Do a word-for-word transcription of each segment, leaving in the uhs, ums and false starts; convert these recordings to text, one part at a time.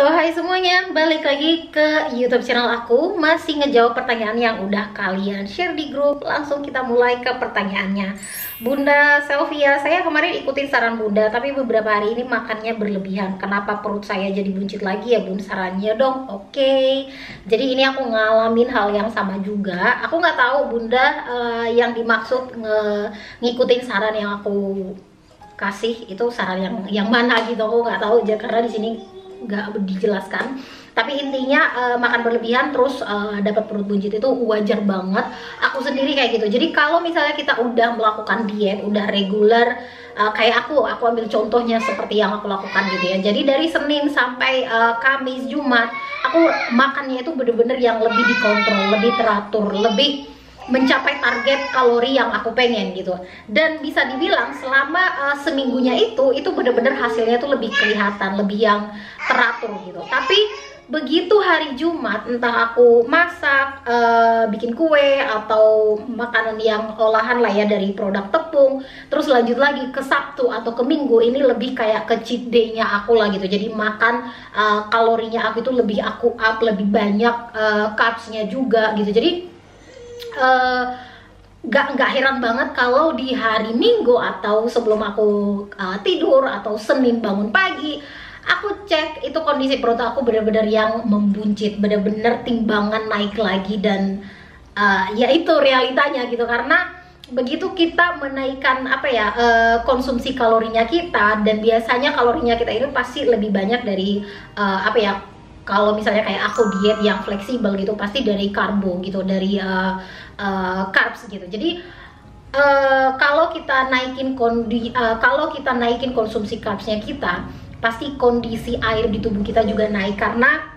Halo hai semuanya, balik lagi ke YouTube channel aku. Masih ngejawab pertanyaan yang udah kalian share di grup. Langsung kita mulai ke pertanyaannya. Bunda Selvia, saya kemarin ikutin saran Bunda, tapi beberapa hari ini makannya berlebihan. Kenapa perut saya jadi buncit lagi ya Bun? Sarannya dong. Oke, jadi ini aku ngalamin hal yang sama juga. Aku nggak tahu Bunda uh, yang dimaksud nge ngikutin saran yang aku kasih itu saran yang yang mana gitu. Aku nggak tahu aja karena di sini nggak dijelaskan, tapi intinya uh, makan berlebihan terus uh, dapat perut buncit itu wajar banget. Aku sendiri kayak gitu. Jadi kalau misalnya kita udah melakukan diet, udah reguler, uh, kayak aku aku ambil contohnya seperti yang aku lakukan gitu ya. Jadi dari Senin sampai uh, Kamis, Jumat aku makannya itu bener-bener yang lebih dikontrol, lebih teratur, lebih mencapai target kalori yang aku pengen gitu. Dan bisa dibilang selama uh, seminggunya itu itu bener-bener hasilnya tuh lebih kelihatan, lebih yang teratur gitu. Tapi begitu hari Jumat, entah aku masak, uh, bikin kue atau makanan yang olahan lah ya dari produk tepung, terus lanjut lagi ke Sabtu atau ke Minggu, ini lebih kayak ke cheat day-nya aku lah gitu. Jadi makan uh, kalorinya aku itu lebih aku up, lebih banyak uh, carbs-nya juga gitu. Jadi Uh, gak, gak heran banget kalau di hari Minggu atau sebelum aku uh, tidur atau Senin bangun pagi, aku cek itu kondisi perut aku bener-bener yang membuncit, bener-bener timbangan naik lagi. Dan uh, ya itu realitanya gitu, karena begitu kita menaikkan apa ya uh, konsumsi kalorinya kita, dan biasanya kalorinya kita itu pasti lebih banyak dari uh, apa ya, kalau misalnya kayak aku diet yang fleksibel gitu, pasti dari karbo gitu, dari uh, uh, carbs gitu. Jadi uh, kalau kita naikin kondi, uh, kalau kita naikin konsumsi carbsnya kita, pasti kondisi air di tubuh kita juga naik. Karena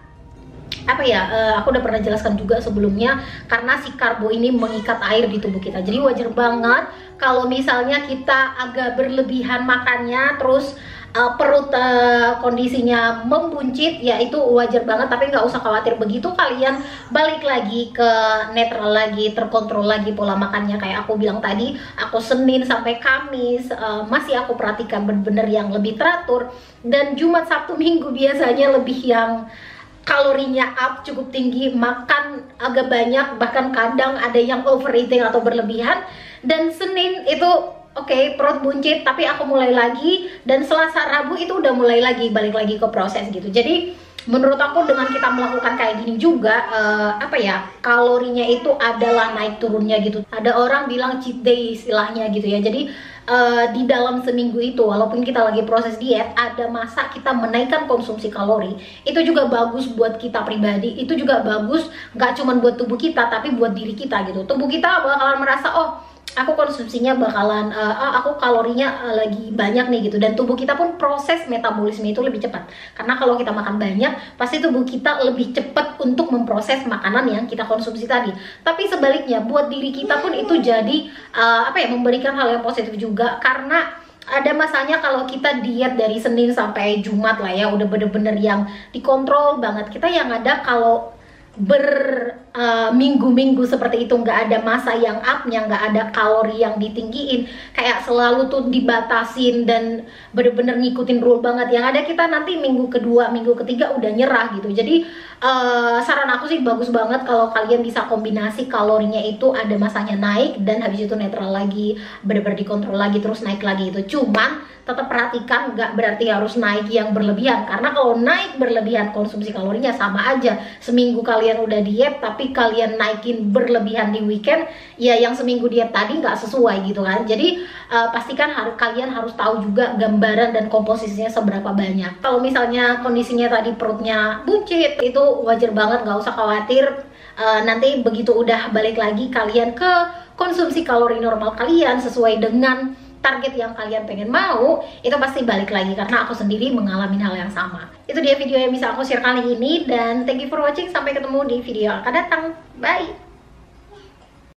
apa ya, uh, aku udah pernah jelaskan juga sebelumnya, karena si karbo ini mengikat air di tubuh kita. Jadi wajar banget kalau misalnya kita agak berlebihan makannya, terus Uh, perut uh, kondisinya membuncit, ya itu wajar banget. Tapi nggak usah khawatir, begitu kalian balik lagi ke netral lagi, terkontrol lagi pola makannya kayak aku bilang tadi. Aku Senin sampai Kamis uh, masih aku perhatikan bener-bener yang lebih teratur, dan Jumat, Sabtu, Minggu biasanya lebih yang kalorinya up, cukup tinggi, makan agak banyak, bahkan kadang ada yang overeating atau berlebihan. Dan Senin itu oke, okay, perut buncit, tapi aku mulai lagi, dan Selasa, Rabu itu udah mulai lagi, balik lagi ke proses gitu. Jadi menurut aku dengan kita melakukan kayak gini juga, uh, apa ya, kalorinya itu adalah naik turunnya gitu. Ada orang bilang cheat day istilahnya gitu ya. Jadi uh, di dalam seminggu itu, walaupun kita lagi proses diet, ada masa kita menaikkan konsumsi kalori. Itu juga bagus buat kita pribadi, itu juga bagus nggak cuma buat tubuh kita, tapi buat diri kita gitu. Tubuh kita bakalan merasa, oh aku konsumsinya bakalan, uh, aku kalorinya uh, lagi banyak nih gitu. Dan tubuh kita pun proses metabolisme itu lebih cepat, karena kalau kita makan banyak, pasti tubuh kita lebih cepat untuk memproses makanan yang kita konsumsi tadi. Tapi sebaliknya, buat diri kita pun itu jadi uh, apa ya, memberikan hal yang positif juga. Karena ada masanya kalau kita diet dari Senin sampai Jumat lah ya, udah bener-bener yang dikontrol banget. Kita yang ada kalau berminggu-minggu uh, seperti itu, nggak ada masa yang upnya, nggak ada kalori yang ditinggiin, kayak selalu tuh dibatasin dan bener-bener ngikutin rule banget. Yang ada kita nanti minggu kedua, minggu ketiga udah nyerah gitu. Jadi uh, saran aku sih bagus banget kalau kalian bisa kombinasi kalorinya itu ada masanya naik, dan habis itu netral lagi, bener-bener dikontrol lagi, terus naik lagi itu. Cuman tetap perhatikan, nggak berarti harus naik yang berlebihan, karena kalau naik berlebihan konsumsi kalorinya sama aja. Seminggu kalian udah diet tapi kalian naikin berlebihan di weekend, ya yang seminggu diet tadi nggak sesuai gitu kan. Jadi uh, pastikan harus kalian harus tahu juga gambaran dan komposisinya seberapa banyak. Kalau misalnya kondisinya tadi perutnya buncit, itu wajar banget, nggak usah khawatir. Uh, nanti begitu udah balik lagi kalian ke konsumsi kalori normal kalian sesuai dengan target yang kalian pengen mau, itu pasti balik lagi, karena aku sendiri mengalami hal yang sama. Itu dia video yang bisa aku share kali ini, dan thank you for watching. Sampai ketemu di video yang akan datang. Bye.